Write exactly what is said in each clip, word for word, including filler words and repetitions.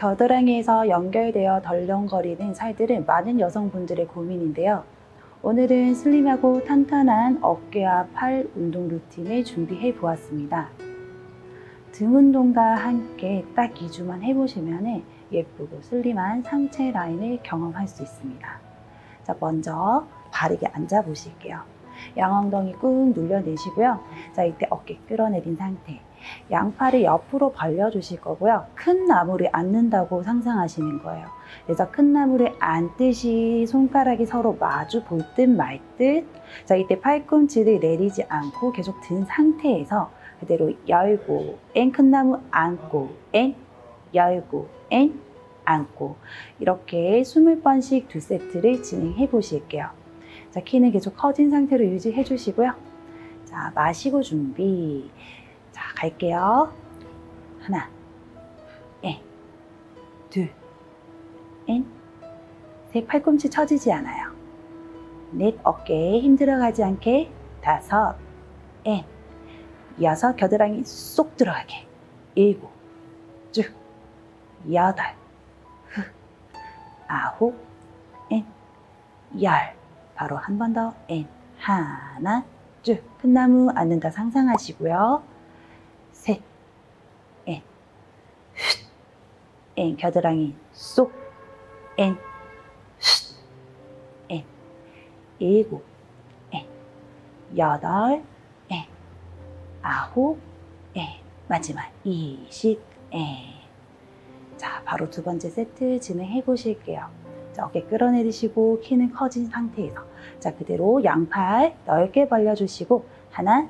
겨드랑이에서 연결되어 덜렁거리는 살들은 많은 여성분들의 고민인데요. 오늘은 슬림하고 탄탄한 어깨와 팔 운동 루틴을 준비해 보았습니다. 등 운동과 함께 딱 이 주만 해보시면 예쁘고 슬림한 상체 라인을 경험할 수 있습니다. 자, 먼저 바르게 앉아 보실게요. 양엉덩이 꾹 눌러내시고요. 자, 이때 어깨 끌어내린 상태. 양팔을 옆으로 벌려 주실 거고요. 큰 나무를 앉는다고 상상하시는 거예요. 그래서 큰 나무를 앉듯이 손가락이 서로 마주 볼 듯 말 듯. 자, 이때 팔꿈치를 내리지 않고 계속 든 상태에서 그대로 열고 앤 큰 나무 앉고 앤 열고 앤 앉고 이렇게 이십 번씩 두 세트를 진행해 보실게요. 자, 키는 계속 커진 상태로 유지해 주시고요. 자, 마시고 준비. 자, 갈게요. 하나, 앤, 둘, 앤, 셋, 팔꿈치 처지지 않아요. 넷, 어깨에 힘 들어가지 않게. 다섯, 앤, 여섯, 겨드랑이 쏙 들어가게. 일곱, 쭉, 여덟, 후, 아홉, 앤, 열. 바로 한 번 더, 앤, 하나, 쭉. 큰 나무 앉는다 상상하시고요. 셋, 앤, 훗, 앤, 겨드랑이 쏙, 앤, 훗, 앤, 일곱, 앤, 여덟, 앤, 아홉, 앤, 마지막 이십, 앤. 자, 바로 두 번째 세트 진행해 보실게요. 자, 어깨 끌어내리시고 키는 커진 상태에서 자, 그대로 양팔 넓게 벌려주시고 하나,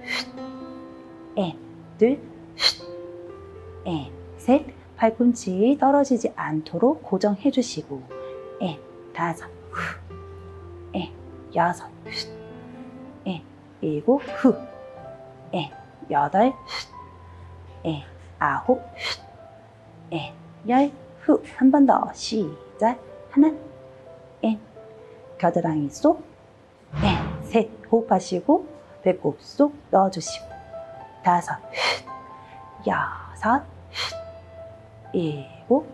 앤, 둘, 앤, 셋, 팔꿈치 떨어지지 않도록 고정해 주시고 앤, 다섯, 후, 앤, 여섯, 후, 앤, 일곱, 후, 앤, 여덟, 후, 앤, 아홉, 후, 앤, 열, 후. 한 번 더 시작. 하나, 앤, 겨드랑이 쏙, 앤, 셋, 호흡하시고 배꼽 쏙 넣어주시고 다섯, 여섯, 일곱,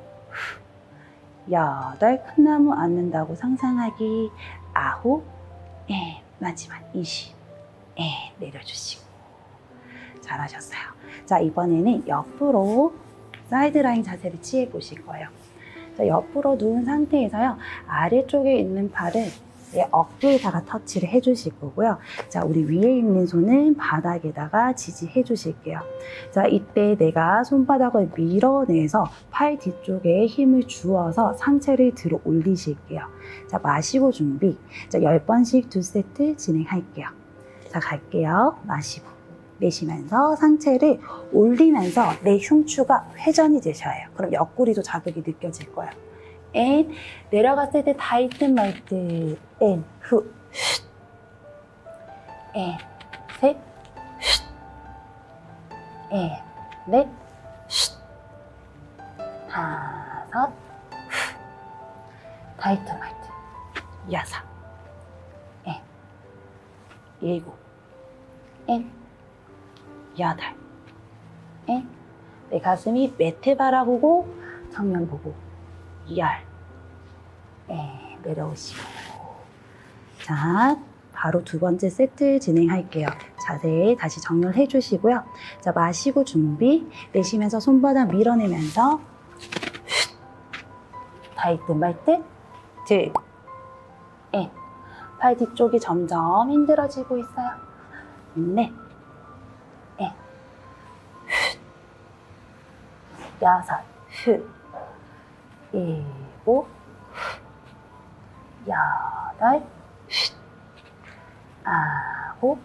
여덟, 큰 나무 앉는다고 상상하기. 아홉, 앤, 마지막 이십, 앤, 내려주시고. 잘하셨어요. 자, 이번에는 옆으로 사이드라인 자세를 취해 보실 거예요. 자, 옆으로 누운 상태에서요, 아래쪽에 있는 팔을 내 어깨에다가 터치를 해주실 거고요. 자, 우리 위에 있는 손은 바닥에다가 지지해 주실게요. 자, 이때 내가 손바닥을 밀어내서 팔 뒤쪽에 힘을 주어서 상체를 들어 올리실게요. 자, 마시고 준비. 자, 열 번씩 두 세트 진행할게요. 자, 갈게요. 마시고. 내쉬면서 상체를 올리면서 내 흉추가 회전이 되셔야 해요. 그럼 옆구리도 자극이 느껴질 거예요. 앤, 내려갔을 때 다 있든 말든. 앤, 후, 쉿. 앤, 셋, 쉿. 앤, 넷, 쉿. 다섯, 후. 다 있든 말든. 여섯, 앤, 일곱, 앤, 여덟, 앤, 내 가슴이 매트 바라보고 정면 보고. 열, 앤, 내려오시고. 자, 바로 두 번째 세트 진행할게요. 자세 다시 정렬해 주시고요. 자, 마시고 준비. 내쉬면서 손바닥 밀어내면서 다 있든 말든. 둘, 앤, 팔 뒤쪽이 점점 힘들어지고 있어요. 넷, 앤, 여섯, 후, 일곱, 여덟, 아홉,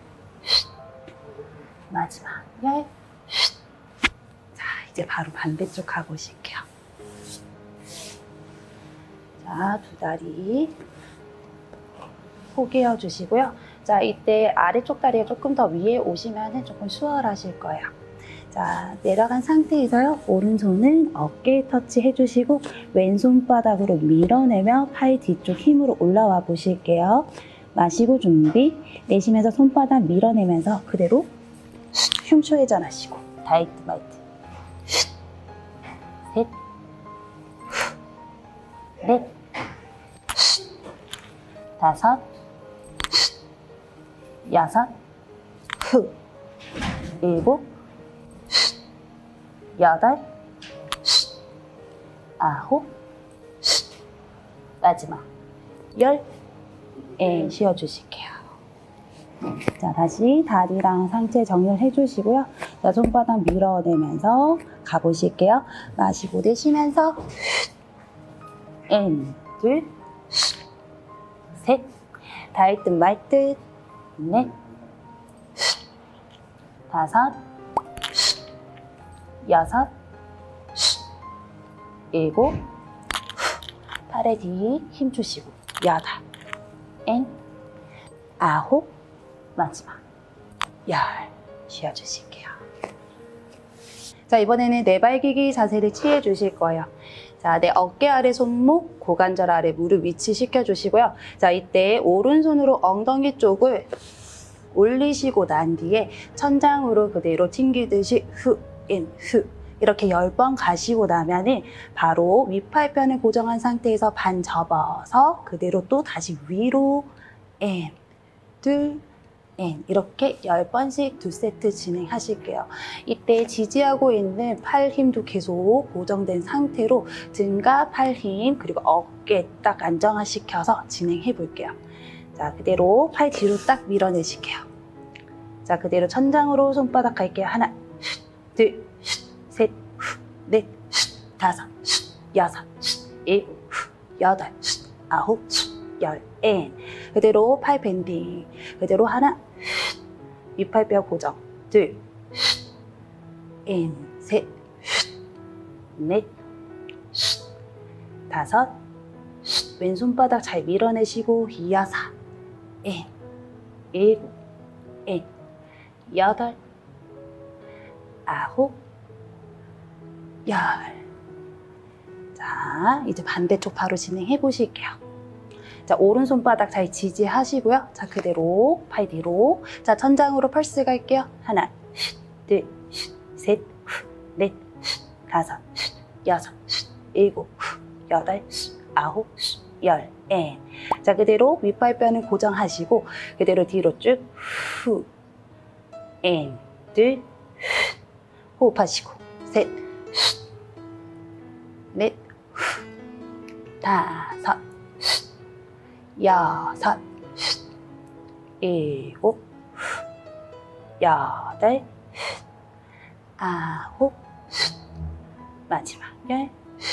마지막 열. 자, 이제 바로 반대쪽 가보실게요. 자, 두 다리 포개어 주시고요. 자, 이때 아래쪽 다리가 조금 더 위에 오시면 조금 수월하실 거예요. 자, 내려간 상태에서요, 오른손은 어깨에 터치해 주시고 왼손바닥으로 밀어내며 팔 뒤쪽 힘으로 올라와 보실게요. 마시고 준비. 내쉬면서 손바닥 밀어내면서 그대로 흉추 회전하시고 다이트 마이트. 셋, 넷, 다섯, 여섯, 후, 일곱, 여덟, 아홉, 마지막 열. 에, 쉬어주실게요. 자, 다시 다리랑 상체 정리를 해주시고요. 자, 손바닥 밀어내면서 가보실게요. 마시고 내쉬면서 엔, 둘, 셋, 닿을 듯 말 듯, 넷, 다섯, 여섯, 일곱, 팔에 뒤 힘 주시고, 여덟, 엔, 아홉, 마지막 열. 쉬어주실게요. 자, 이번에는 내발기기 자세를 취해 주실 거예요. 자, 내 어깨 아래 손목, 고관절 아래 무릎 위치 시켜주시고요. 자, 이때 오른손으로 엉덩이 쪽을 올리시고 난 뒤에 천장으로 그대로 튕기듯이 후, 인, 후 이렇게 열 번 가시고 나면은 바로 윗팔편을 고정한 상태에서 반 접어서 그대로 또 다시 위로 인, 둘, 인 이렇게 열 번씩 두 세트 진행하실게요. 이때 지지하고 있는 팔 힘도 계속 고정된 상태로 등과 팔 힘 그리고 어깨 딱 안정화시켜서 진행해 볼게요. 자, 그대로 팔 뒤로 딱 밀어내실게요. 자, 그대로 천장으로 손바닥 갈게요. 하나, 둘, 셋, 넷, 다섯, 여섯, 일곱, 여덟, 아홉, 열. 엔. 그대로 팔 밴딩. 그대로 하나, 윗팔뼈 고정. 둘, 엔, 셋, 넷, 다섯, 왼손바닥 잘 밀어내시고 여섯, 엔, 일곱, 엔, 여덟, 아홉, 열. 자, 이제 반대쪽 바로 진행해 보실게요. 자, 오른손바닥 잘 지지하시고요. 자, 그대로 팔 뒤로. 자, 천장으로 펄스 갈게요. 하나, 둘, 셋, 넷, 다섯, 여섯, 일곱, 여덟, 아홉, 열. 엔. 자, 그대로 윗발뼈는 고정하시고 그대로 뒤로 쭉 후, 엔, 둘, 호흡하시고 셋, 넷, 다섯, 여섯, 일곱, 여덟, 아홉, 마지막 열.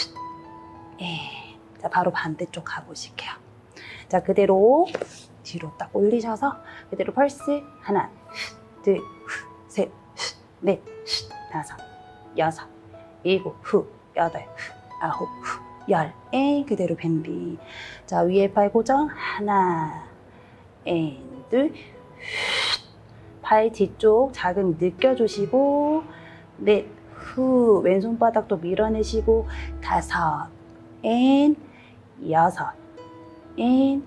예. 자, 바로 반대쪽 가보실게요. 자, 그대로 뒤로 딱 올리셔서 그대로 펄스 하나, 둘, 셋, 넷, 다섯, 여섯, 일곱, 후, 여덟, 아홉, 후, 열. 에, 그대로 밴비. 자, 위에 팔 고정 하나, 엔, 둘, 팔 뒤쪽 자극 느껴주시고 넷, 후, 왼손바닥도 밀어내시고 다섯, 엔, 여섯, 엔,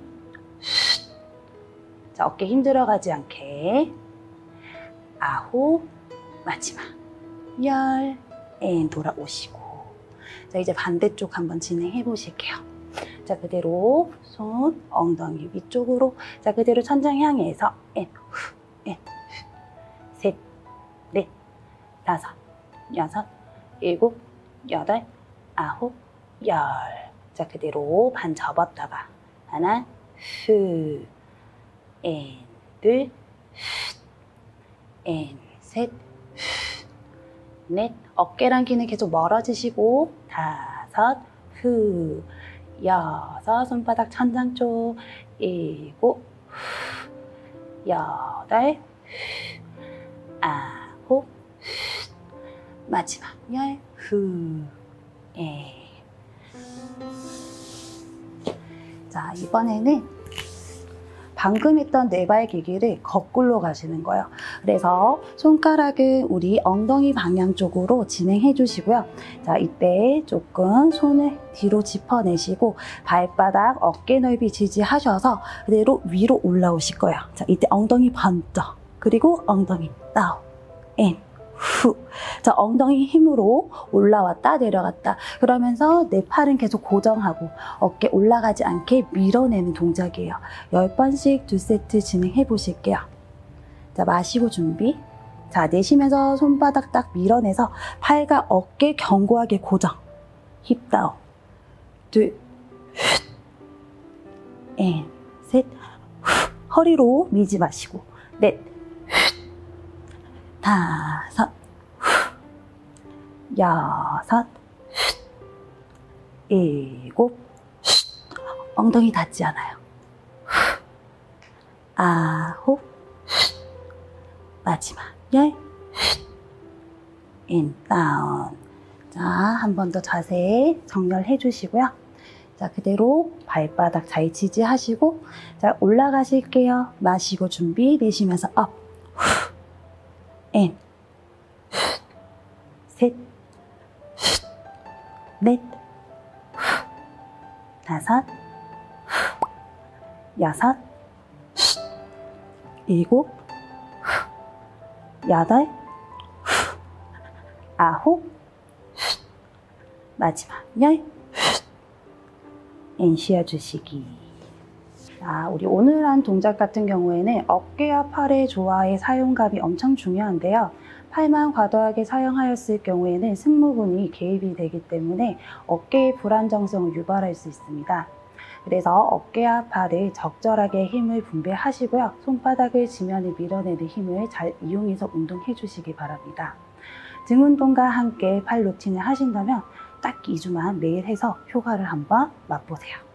자, 어깨 힘 들어가지 않게 아홉, 마지막 열. 엔, 돌아오시고. 자, 이제 반대쪽 한번 진행해 보실게요. 자, 그대로 손 엉덩이 위쪽으로. 자, 그대로 천장 향해서 엔, 후, 엔, 후, 셋, 넷, 다섯, 여섯, 일곱, 여덟, 아홉, 열. 자, 그대로 반 접었다가 하나, 후, 엔, 둘, 엔, 셋, 넷, 어깨랑 귀는 계속 멀어지시고 다섯, 후, 여섯, 손바닥 천장 쪽 일곱, 여덟, 아홉, 마지막 열, 후, 에. 자, 이번에는 방금 했던 네발 기기를 거꾸로 가시는 거예요. 그래서 손가락을 우리 엉덩이 방향 쪽으로 진행해 주시고요. 자, 이때 조금 손을 뒤로 짚어내시고 발바닥 어깨 넓이 지지하셔서 그대로 위로 올라오실 거예요. 자, 이때 엉덩이 번쩍, 그리고 엉덩이 다운, 인, 후, 후. 자, 엉덩이 힘으로 올라왔다 내려갔다. 그러면서 내 팔은 계속 고정하고 어깨 올라가지 않게 밀어내는 동작이에요. 열 번씩 두 세트 진행해 보실게요. 자, 마시고 준비. 자, 내쉬면서 손바닥 딱 밀어내서 팔과 어깨 견고하게 고정. 힙 다운. 둘, 훗, 앤, 셋, 후. 허리로 미지 마시고. 넷, 훗, 다섯, 후. 여섯, 훗, 일곱, 훗. 엉덩이 닿지 않아요. 후. 아홉, 훗. 마지막 열, 인, 다운. 자, 한 번 더 자세 정렬해 주시고요. 자, 그대로 발바닥 잘 지지하시고, 자, 올라가실게요. 마시고 준비, 내쉬면서 업, 후, 인, 후, 셋, 후, 넷, 후, 다섯, 후, 여섯, 후, 일곱, 여덟, 후, 아홉, 후, 마지막 열, 후, 앤 쉬어주시기. 자, 우리 오늘 한 동작 같은 경우에는 어깨와 팔의 조화의 사용감이 엄청 중요한데요. 팔만 과도하게 사용하였을 경우에는 승모근이 개입이 되기 때문에 어깨의 불안정성을 유발할 수 있습니다. 그래서 어깨와 팔을 적절하게 힘을 분배하시고요. 손바닥을 지면에 밀어내는 힘을 잘 이용해서 운동해 주시기 바랍니다. 등 운동과 함께 팔 루틴을 하신다면 딱 이 주만 매일 해서 효과를 한번 맛보세요.